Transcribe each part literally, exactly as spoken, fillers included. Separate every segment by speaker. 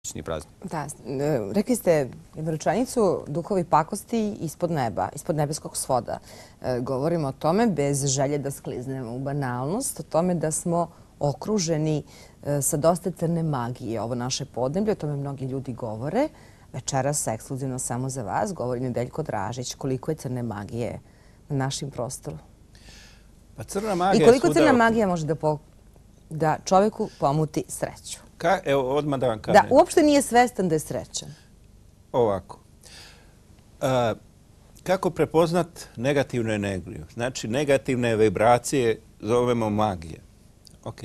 Speaker 1: Da, rekli ste jednu rečenicu, duhovi pakosti ispod neba, ispod nebeskog svoda. Govorimo o tome bez želje da skliznemo u banalnost, o tome da smo okruženi sa dosta crne magije. Ovo naše podneblje, o tome mnogi ljudi govore. Večeras, ekskluzivno samo za vas, govori Nedeljko Dražić. Koliko je crne magije na našim prostoru?
Speaker 2: Pa crna magija...
Speaker 1: I koliko crna magija može da čovjeku pomuti sreću?
Speaker 2: Evo, odmah da vam kažem.
Speaker 1: Da, uopšte nije svestan da je srećan.
Speaker 2: Ovako. Kako prepoznat negativnu energiju? Znači, negativne vibracije zovemo magije. Ok.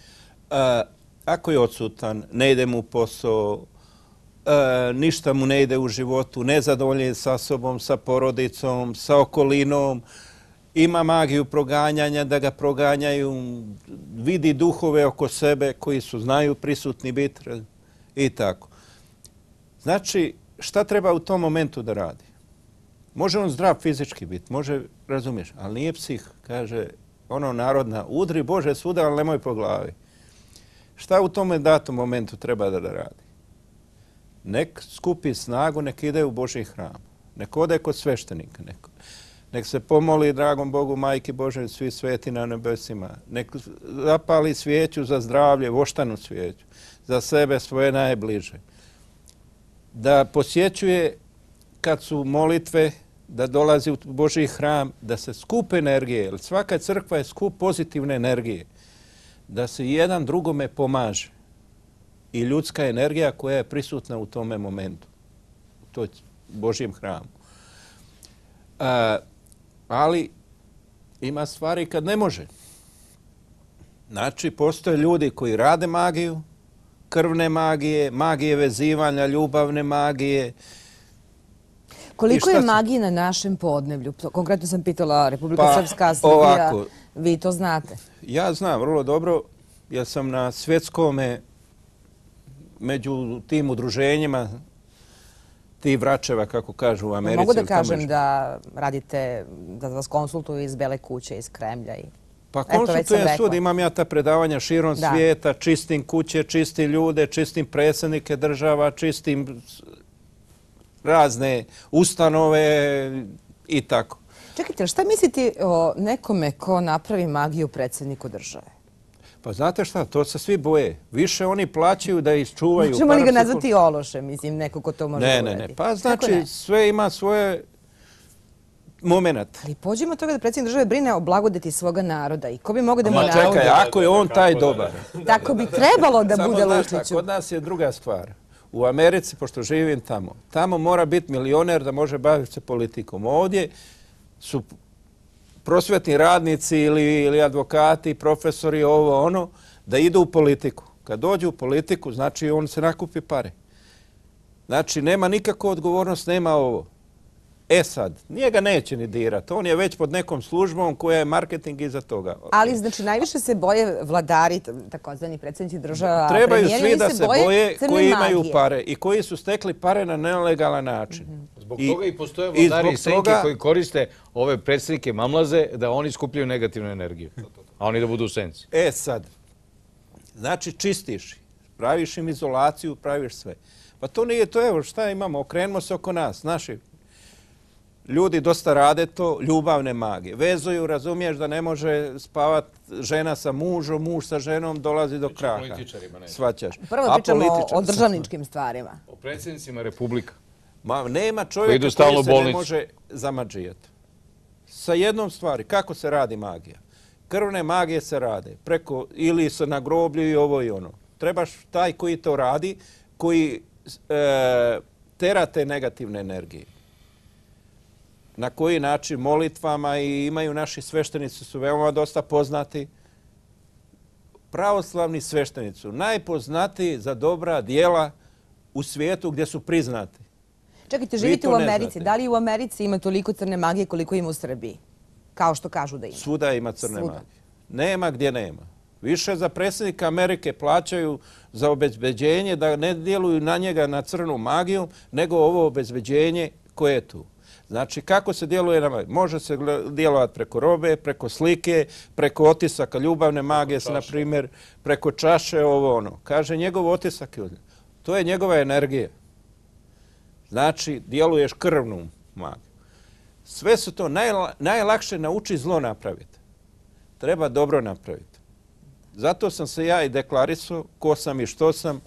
Speaker 2: Ako je odsutan, ne ide mu posao, ništa mu ne ide u životu, nezadovoljen sa sobom, sa porodicom, sa okolinom, ima magiju proganjanja, da ga proganjaju, vidi duhove oko sebe koji su znaju prisutni biti i tako. Znači, šta treba u tom momentu da radi? Može on zdrav fizički biti, može, razumiješ, ali nije psih. Kaže ono narodna, udri Bože svuda, ali nemoj po glavi. Šta u tome datom momentu treba da radi? Nek skupi snagu, nek ide u Božji hram. Nek ode kod sveštenika. Nek, nek se pomoli dragom Bogu, Majki Bože, svi sveti na nebesima. Nek zapali svijeću za zdravlje, voštanu svijeću. Za sebe, svoje najbliže. Da posjećuje kad su molitve, da dolazi u Božji hram, da se skup energije, jer svaka crkva je skup pozitivne energije, da se jedan drugome pomaže. I ljudska energija koja je prisutna u tome momentu, u toj Božjem hramu. A, ali ima stvari kad ne može. Znači, postoje ljudi koji rade magiju, krvne magije, magije vezivanja, ljubavne magije.
Speaker 1: Koliko je magije na našem podneblju? Konkretno sam pitala Republika
Speaker 2: pa,
Speaker 1: Srpska, Srbija.
Speaker 2: Ovako,
Speaker 1: vi to znate?
Speaker 2: Ja znam vrlo dobro, jer sam na svjetskome među tim udruženjima, ti vračeva, kako kažu u Americi.
Speaker 1: Mogu da kažem da radite, da vas konsultuju iz Bele kuće, iz Kremlja i...
Speaker 2: Pa konsultujem sud, imam ja ta predavanja širom svijeta, čistim kuće, čistim ljude, čistim predsjednike država, čistim razne ustanove i tako.
Speaker 1: Čekajte, šta mislite o nekome ko napravi magiju predsjedniku države?
Speaker 2: Pa znate šta, to se svi boje. Više oni plaćaju da isčuvaju...
Speaker 1: Možemo li ga nazvati ološe, mislim, neko ko to može
Speaker 2: uredi?
Speaker 1: uredi?
Speaker 2: Ne, ne, ne. Pa znači sve ima svoje moment.
Speaker 1: Ali pođemo od toga da predsjednik države brine o blagodeti svoga naroda i ko bi mogo da mu navodi?
Speaker 2: Čekaj, ako je on taj dobar.
Speaker 1: Tako bi trebalo da bude Lučiću.
Speaker 2: Samo znaš, kod nas je druga stvar. U Americi, pošto živim tamo, tamo mora biti milioner da može baviti se politikom. Ovdje su prosvetni radnici ili, ili advokati, profesori, ovo, ono, da idu u politiku. Kad dođu u politiku, znači on se nakupi pare. Znači, nema nikakvu odgovornost, nema ovo. E sad, nije ga neće ni dirati. On je već pod nekom službom koja je marketing iza toga.
Speaker 1: Ali, znači, najviše se boje vladari, takozvani predsjednici država,
Speaker 2: trebaju svi da se boje koji imaju pare i koji su stekli pare na nelegalan način.
Speaker 3: Zbog toga i postoje vladari i senke koji koriste ove predsjednike mamlaze da oni skupljaju negativnu energiju, a oni da budu u senci.
Speaker 2: E sad, znači čistiš, praviš im izolaciju, praviš sve. Pa to nije to, evo šta imamo, okrenimo se oko nas, naši ljudi dosta rade to, ljubavne magije. Vezuju, razumiješ da ne može spavati žena sa mužom, muž sa ženom, dolazi do kraha. Svaćaš.
Speaker 1: Prvo pričamo o državničkim stvarima.
Speaker 3: O predsjednicima republika.
Speaker 2: Ma, nema čovjeka koji se ne može zamađijati. Sa jednom stvari, kako se radi magija? Krvne magije se rade preko, ili se na groblju i ovo i ono. Trebaš taj koji to radi, koji e, tera te negativne energije. Na koji način molitvama i imaju naši sveštenici su veoma dosta poznati. Pravoslavni sveštenici su najpoznatiji za dobra djela u svijetu gdje su priznati.
Speaker 1: Čekajte, živite u Americi. Da li u Americi ima toliko crne magije koliko ima u Srbiji? Kao što kažu da ima.
Speaker 2: Svuda ima crne magije. Nema gdje nema. Više za predsjednika Amerike plaćaju za obezbeđenje da ne djeluju na njega na crnu magiju, nego ovo obezbeđenje koje je tu. Znači, kako se djeluje na magiju? Može se djelovati preko robe, preko slike, preko otisaka ljubavne magije, na primjer, preko čaše, ovo ono. Kaže, njegov otisak je To je njegova energija. Znači, djeluješ krvnu magiju. Sve su to najla, najlakše nauči zlo napraviti. Treba dobro napraviti. Zato sam se ja i deklarisao ko sam i što sam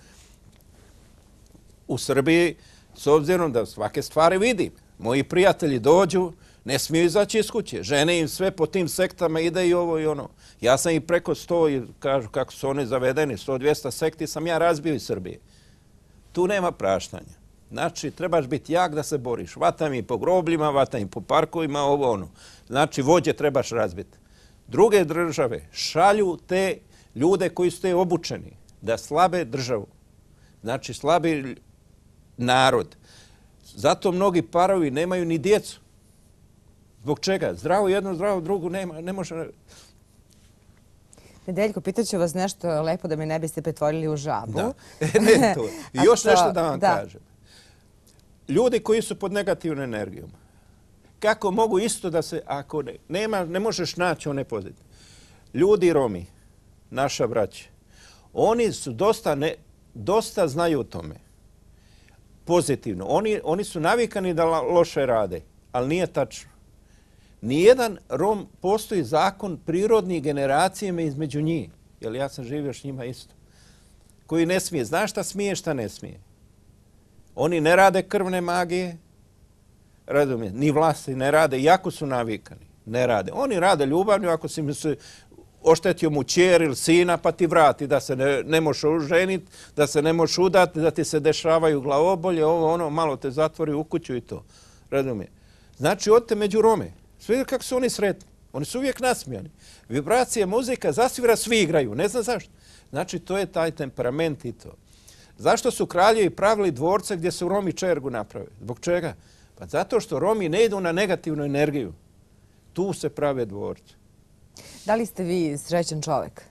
Speaker 2: u Srbiji, s obzirom da svake stvari vidim. Moji prijatelji dođu, ne smiju izaći iz kuće. Žene im sve po tim sektama ide i ovo i ono. Ja sam i preko sto, i kažu kako su oni zavedeni, sto dvjesto sekti sam ja razbio iz Srbije. Tu nema praštanja. Znači, trebaš biti jak da se boriš. Vatam i po grobljima, vatam i po parkovima, ovo ono. Znači, vođe trebaš razbiti. Druge države šalju te ljude koji su te obučeni da slabe državu. Znači, slabi narod. Zato mnogi parovi nemaju ni djecu. Zbog čega? Zdravo jedno, zdravo drugo nema, ne može...
Speaker 1: Nedeljko, pitaću vas nešto lepo da me ne biste pretvorili u žabu.
Speaker 2: Da. Ne to. I još nešto da vam kažem. Ljudi koji su pod negativnom energijom, kako mogu isto da se, ako ne, nema, ne možeš naći one pozitivne. Ljudi Romi, naša braća, oni su dosta, ne, dosta znaju o tome. Pozitivno. Oni, oni su navikani da loše rade, ali nije tačno. Nijedan Rom, postoji zakon prirodnih generacijama između njih, jer ja sam živio s njima isto, koji ne smije. Znaš šta smije, šta ne smije? Oni ne rade krvne magije, razumije, ni vlasti ne rade, iako su navikani, ne rade. Oni rade ljubavnju, ako si mi se oštetio mu ćer ili sina, pa ti vrati, da se ne, ne možeš oženiti, da se ne možeš udati, da ti se dešavaju glavobolje, ovo ono, malo te zatvori u kuću i to. Razumije. Znači, odite među Rome. Sve kako su oni sretni. Oni su uvijek nasmijani. Vibracija, muzika, zasvira, svi igraju. Ne znam zašto. Znači, to je taj temperament i to. Zašto su kraljevi pravili dvorce gdje su Romi čergu napravili? Zbog čega? Pa zato što Romi ne idu na negativnu energiju. Tu se prave dvorce.
Speaker 1: Da li ste vi srećan čovjek?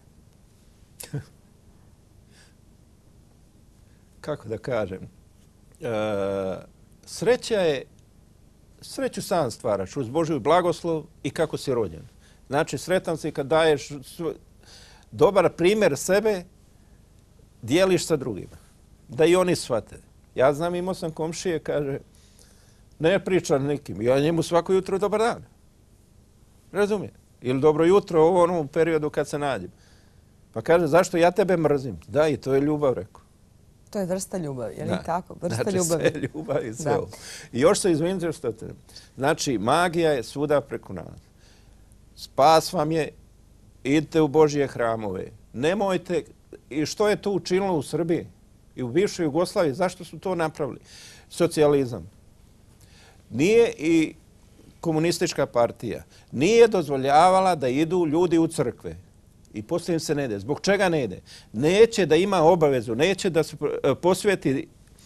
Speaker 2: Kako da kažem? E, sreća je, sreću sam stvaraš uz Božju blagoslov i kako si rođen. Znači, sretan si kad daješ dobar primjer sebe, dijeliš sa drugima. Da i oni shvate. Ja znam, imao sam komšije, kaže, ne pričam nikim. Ja njemu svako jutro dobar dan. Razumije? Ili dobro jutro u onom periodu kad se nađem. Pa kaže, zašto ja tebe mrzim? Da, i to je ljubav, rekao.
Speaker 1: To je vrsta ljubavi, je li tako? Vrsta
Speaker 2: znači,
Speaker 1: ljubavi.
Speaker 2: sve ljubav i sve ovo. I još se izvinite što te... Znači, magija je svuda preko nas. Spas vam je, idite u Božje hramove. Nemojte... I što je to učinilo u Srbiji i u bivšoj Jugoslaviji? Zašto su to napravili? Socijalizam. Nije i komunistička partija. Nije dozvoljavala da idu ljudi u crkve. I poslije im se ne ide. Zbog čega ne ide? Neće da ima obavezu, neće da se posveti,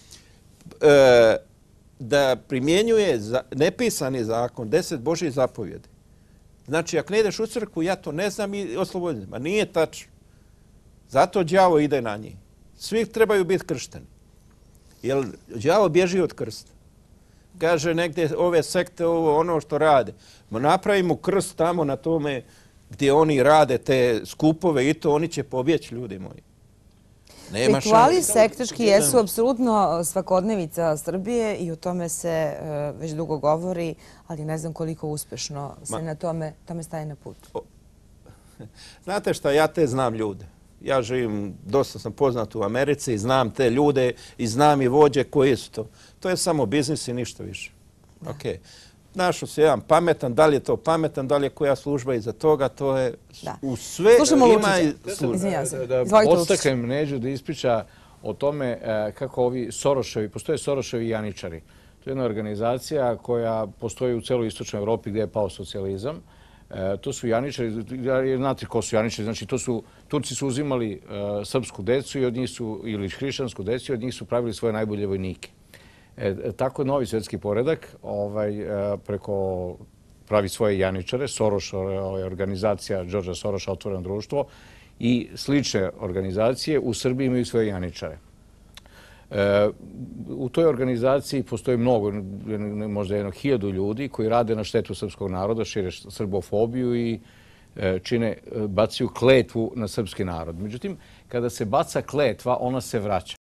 Speaker 2: da primjenjuje nepisani zakon, deset Božjih zapovjedi. Znači, ako ne ideš u crkvu, ja to ne znam i oslobodim. Ma nije tačno. Zato đavo ide na njih. Svi trebaju biti kršteni. Jer đavo bježi od krsta. Kaže negdje ove sekte, ovo ono što rade. Ma napravimo krst tamo na tome gdje oni rade te skupove i to, oni će pobjeći, ljudi moji. Nema
Speaker 1: Rituali sektaški jesu apsolutno svakodnevica Srbije i o tome se uh, već dugo govori, ali ne znam koliko uspješno se Ma, na tome, tome staje na put.
Speaker 2: O, znate šta, ja te znam ljude. Ja živim, dosta sam poznat u Americi i znam te ljude i znam i vođe koji su to. To je samo biznis i ništa više. Okay. Našao se jedan pametan, da li je to pametan, da li je koja služba iza toga, to je da. U sve
Speaker 1: Slušamo
Speaker 2: ima i služba.
Speaker 3: Da, da podstaknem Neđu da ispriča o tome kako ovi Soroševi, postoje Soroševi janičari. To je jedna organizacija koja postoji u celoj istočnoj Evropi gdje je pao socijalizam. E, to su janičari, znate ko su janičari, znači to su, Turci su uzimali e, srpsku decu i od njih su, ili hrišćansku decu i od njih su pravili svoje najbolje vojnike. E, tako je novi svjetski poredak ovaj, e, preko pravi svoje janičare, Soros, ovaj, organizacija Đorđa Soroša, Otvoreno društvo i slične organizacije u Srbiji imaju svoje janičare. E, u toj organizaciji postoji mnogo, možda jedno hiljadu ljudi koji rade na štetu srpskog naroda, šire srbofobiju i e, čine, bacaju kletvu na srpski narod. Međutim, kada se baca kletva, ona se vraća.